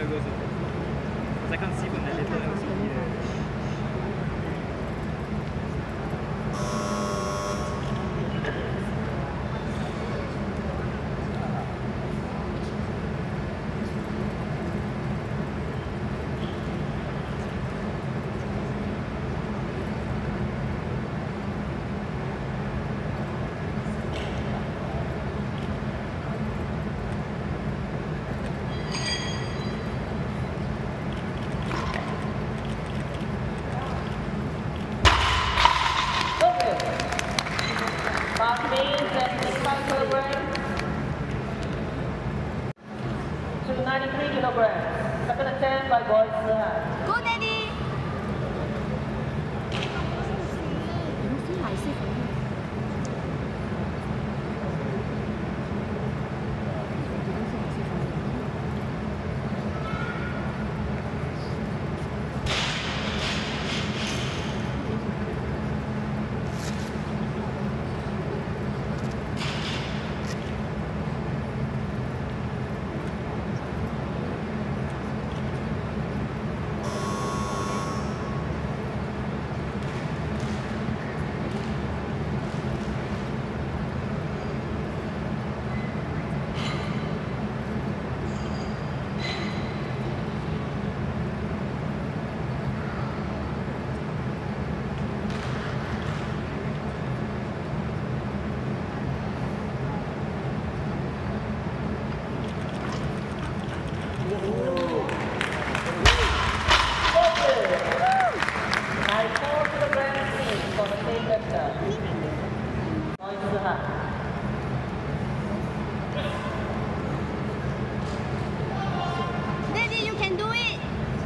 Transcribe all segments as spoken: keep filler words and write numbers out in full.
it goes up. Because I can't see from that little L C D there. To ninety-three kilograms. Second attempt by boys. Go, Daddy! Daddy, you can do it!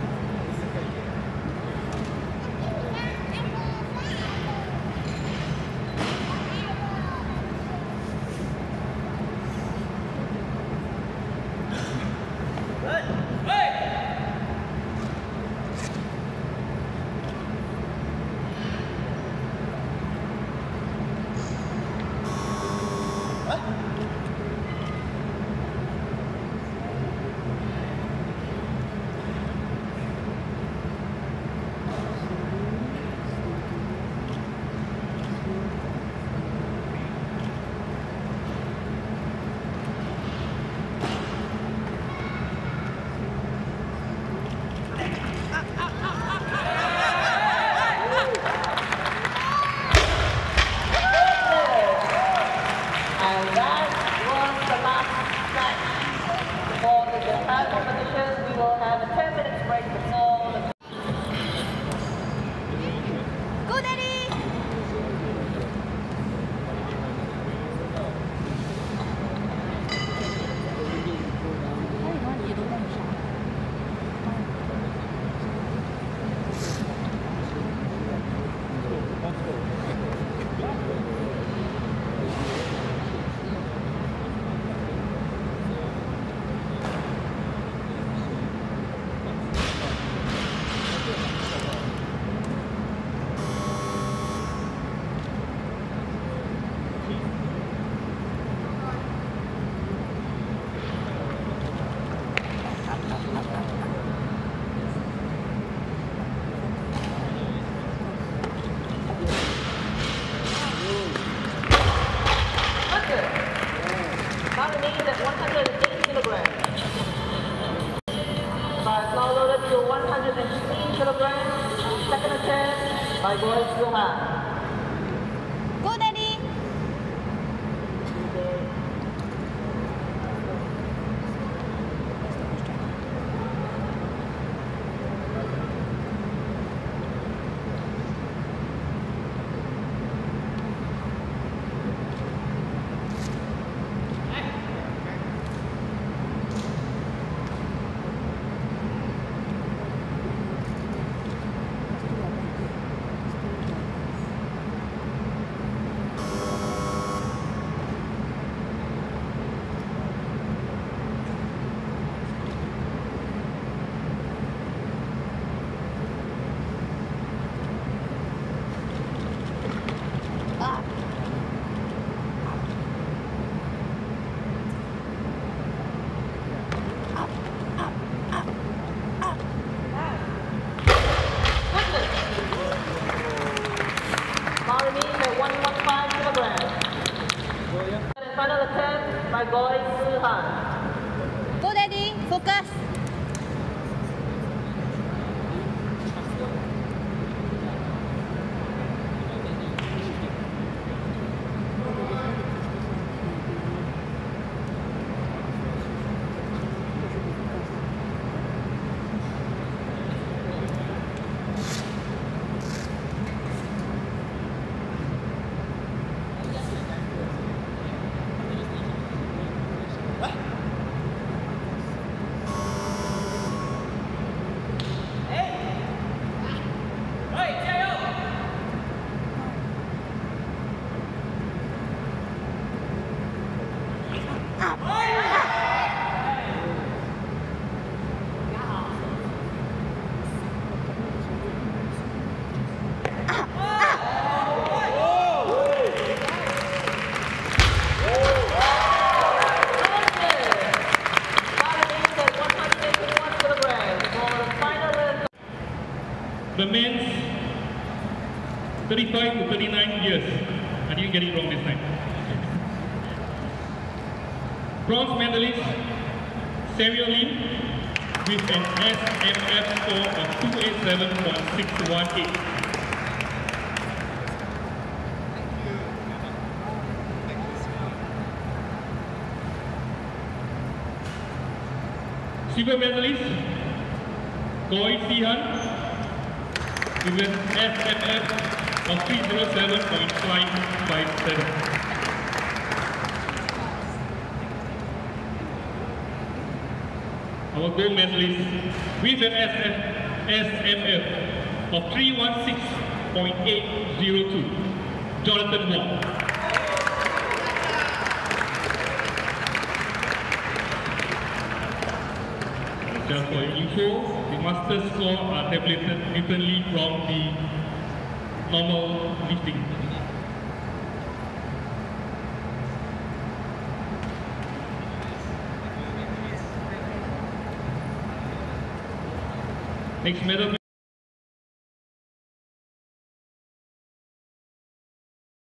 My boy still high. Go, Daddy! Focus. The men's thirty-five to thirty-nine years. I didn't get it wrong this time. Bronze medalist Samuel Lin with an S M F score of two eighty-seven point six one eight. Silver medalist Koi Sihan with an S M F of three oh seven point five five seven. Our gold medalist with an S M F of three sixteen point eight oh two, Jonathan Wong. Just for your info, the master score are tabulated differently from the normal lifting. Next medal.